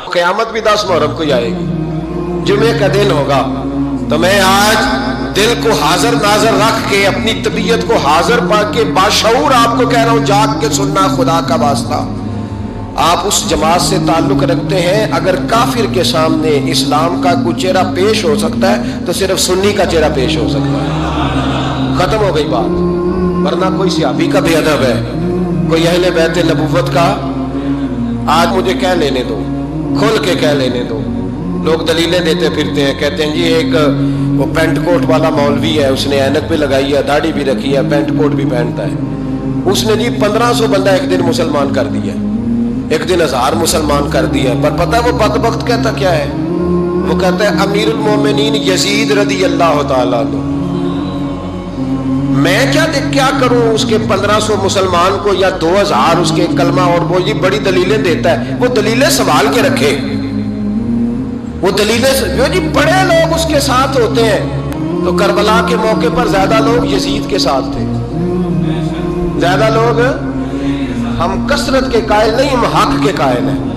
قیامت بھی 10 محرم کو ہی آئے گی، جمعے کا دن ہوگا۔ تو میں آج دل کو حاضر ناظر رکھ کے، اپنی طبیعت کو حاضر پا کے باشعور آپ کو کہہ رہا ہوں، جاگ کے سننا خدا کا واسطہ۔ آپ اس جماعت سے تعلق رکھتے ہیں، اگر کافر کے سامنے اسلام کا کوئی چہرہ پیش ہو سکتا ہے تو صرف سنی کا چہرہ پیش ہو سکتا ہے، ختم ہو گئی بات۔ ورنہ کوئی صحابی کا بے ادب ہے، کوئی اہل بیت نبوت کا، آج مجھے کہہ لینے دو، کھول کے کہہ لینے دو۔ لوگ دلیلیں دیتے پھرتے ہیں، کہتے ہیں جی ایک وہ پینٹ کوٹ والا مولوی ہے، اس نے اینک بھی لگائی ہے، داڑھی بھی رکھی ہے، پینٹ کوٹ بھی پہنتا ہے، اس نے جی 1500 بندہ ایک دن مسلمان کر دیا، ایک دن 1000 مسلمان کر دیا۔ پر پتہ وہ بدبخت کہتا کیا ہے؟ وہ کہتا ہے امیر المومنین یزید رضی اللہ تعالیٰ عنہ، میں کیا کروں اس کے 1500 مسلمان کو یا 2000 اس کے کلمہ، اور وہ یہ بڑی دلیلیں دیتا ہے۔ وہ دلیلیں سنبھال کے رکھے، وہ دلیلیں جو جی بڑے لوگ اس کے ساتھ ہوتے ہیں۔ تو کربلا کے موقع پر زیادہ لوگ یزید کے ساتھ تھے، زیادہ لوگ، ہم کثرت کے قائل نہیں، ہم حق کے قائل ہیں۔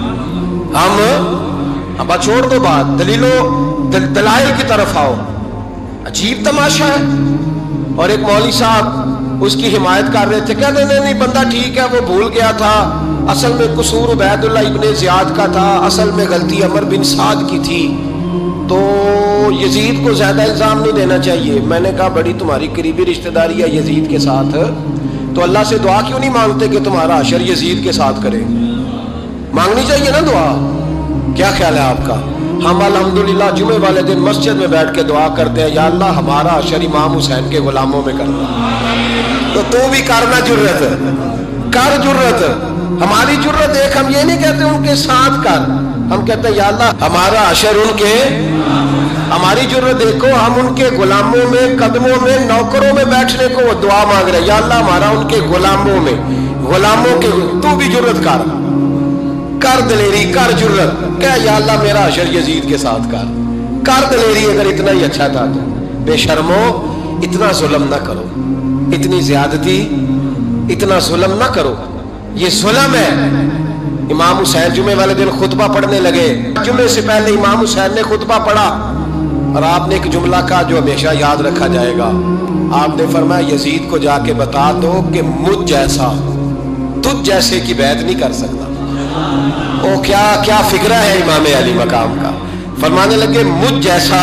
ہم چھوڑ دو بات، دلائل کی طرف آؤ۔ عجیب تماشا ہے۔ اور ایک مولوی صاحب اس کی حمایت کر رہے تھے، کہتے نہیں بندہ ٹھیک ہے، وہ بھول گیا تھا، اصل میں قصور عبید اللہ ابن زیاد کا تھا، اصل میں غلطی عمر بن سعد کی تھی، تو یزید کو زیادہ الزام نہیں دینا چاہیے۔ میں نے کہا بڑی تمہاری قریبی رشتہ داری ہے یزید کے ساتھ، تو اللہ سے دعا کیوں نہیں مانگتے کہ تمہارا حشر یزید کے ساتھ کرے؟ مانگنی چاہیے نا دعا۔ کیا خیال ہے آپ کا؟ ہم الحمدللہ جمعے والے دن مسجد میں بیٹھ کے دعا کرتے ہیں، یا اللہ ہمارا حشر امام حسین کے غلاموں میں کرنا۔ تو بھی کرنا، جرت کر، جرت ہماری جرت ایک، ہم یہ نہیں کہتے ان کے ساتھ کر، ہم کہتے ہیں یا اللہ ہمارا حشر ان کے، ہماری جرت دیکھو، ہم ان کے غلاموں میں، قدموں میں، نوکروں میں بیٹھنے کو وہ دعا مانگ رہے ہیں، یا اللہ ہمارا ان کے غلاموں میں، غلاموں کے، تو بھی جرت کر دلیری، کر جرت، کہ یا اللہ میرا حشر یزید کے ساتھ کر دلیری۔ اگر اتنا ہی اچھا تھا تو بے شرمو اتنا ظلم نہ کرو، اتنی زیادتی، اتنا ظلم نہ کرو، یہ ظلم ہے۔ امام حسین جمعے والے دن خطبہ پڑھنے لگے، جمعے سے پہلے امام حسین نے خطبہ پڑھا، اور آپ نے ایک جملہ کہا جو ہمیشہ یاد رکھا جائے گا۔ آپ نے فرمایا یزید کو جا کے بتا دو کہ مجھ جیسا تجھ جیسے کی بیعت نہیں کر سکتا۔ وہ کیا فکرہ ہے امام علی مقام کا۔ فرمانے لگے مجھ جیسا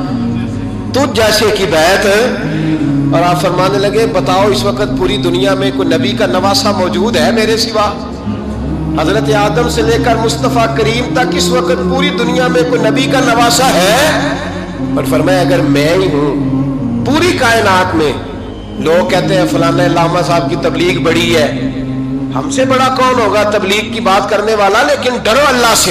تجھ جیسے کی بیعت، اور آپ فرمانے لگے بتاؤ اس وقت پوری دنیا میں کوئی نبی کا نواسہ موجود ہے میرے سوا؟ حضرت آدم سے لے کر مصطفیٰ کریم تک اس وقت پوری دنیا میں کوئی نبی کا نواسہ ہے؟ اور فرمایا اگر میں ہی ہوں پوری کائنات میں، لوگ کہتے ہیں فلانا علامہ صاحب کی تبلیغ بڑی ہے، ہم سے بڑا کون ہوگا تبلیغ کی بات کرنے والا؟ لیکن ڈرو اللہ سے،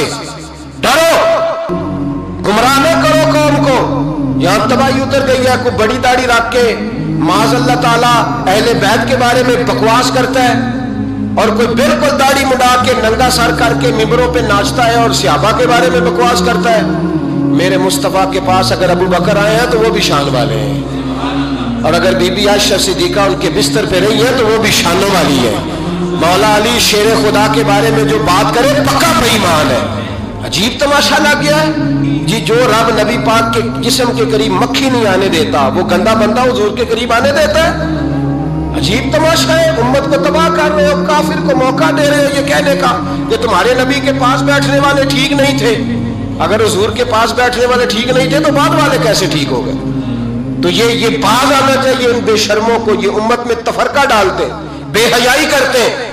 ڈرو، گمراہ نہ کرو قوم کو۔ یہاں تباہی اتر گئی ہے، کوئی بڑی داڑھی رکھ کے معاذ اللہ تعالیٰ اہل بیت کے بارے میں بکواس کرتا ہے، اور کوئی بالکل داڑھی مڈا کے ننگا سر کر کے ممبروں پہ ناچتا ہے اور صحابہ کے بارے میں بکواس کرتا ہے۔ میرے مصطفیٰ کے پاس اگر ابو بکر آئے ہیں تو وہ بھی شان والے ہیں، اور اگر بی بی عائشہ صدیقہ ان کے بستر پہ رہی ہے تو وہ بھی شانوں والی ہے۔ مولا علی شیر خدا کے بارے میں جو بات کرے پکا بے ایمان ہے۔ عجیب تماشا لگ گیا ہے جی، جو رب نبی پاک کے جسم کے قریب مکھی نہیں آنے دیتا، وہ گندا بندہ حضور کے قریب آنے دیتا ہے؟ عجیب تماشا ہے۔ امت کو تباہ کر رہے ہو، کافر کو موقع دے رہے ہو یہ کہنے کا کہ تمہارے نبی کے پاس بیٹھنے والے ٹھیک نہیں تھے۔ اگر حضور کے پاس بیٹھنے والے ٹھیک نہیں تھے تو بعد والے کیسے ٹھیک ہو گئے؟ تو یہ باز آنا چاہیے ان بے شرموں کو، یہ امت میں تفرقہ ڈالتے، بے حیائی کرتے ہیں۔